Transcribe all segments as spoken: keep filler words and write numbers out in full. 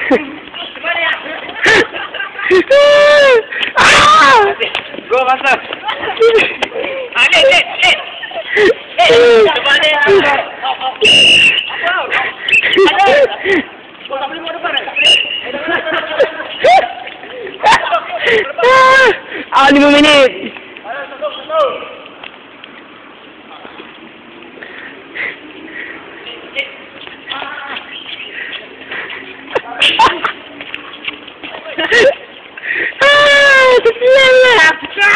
Ah! Go faster. Ade, eh, eh. Eh, kembali ya. Kau tak boleh buat depan. Ah, lima minit. Ah, kesian lah.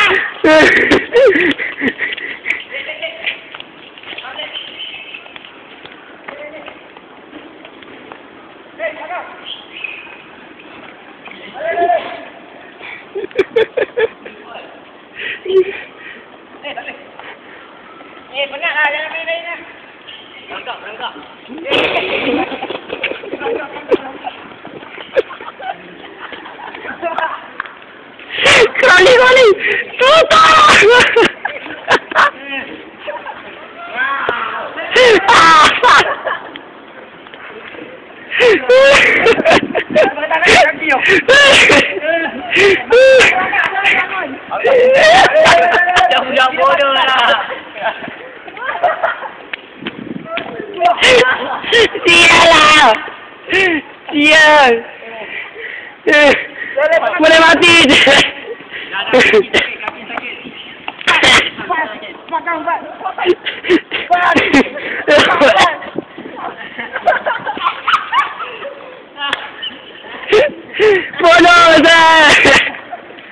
Eh, penat lah, jangan main-main lah. Berangkak, berangkak. Kali kali, tutup. Jangan bodoh lah. Sialah. Sial. Boleh mati je. Makan, Pak.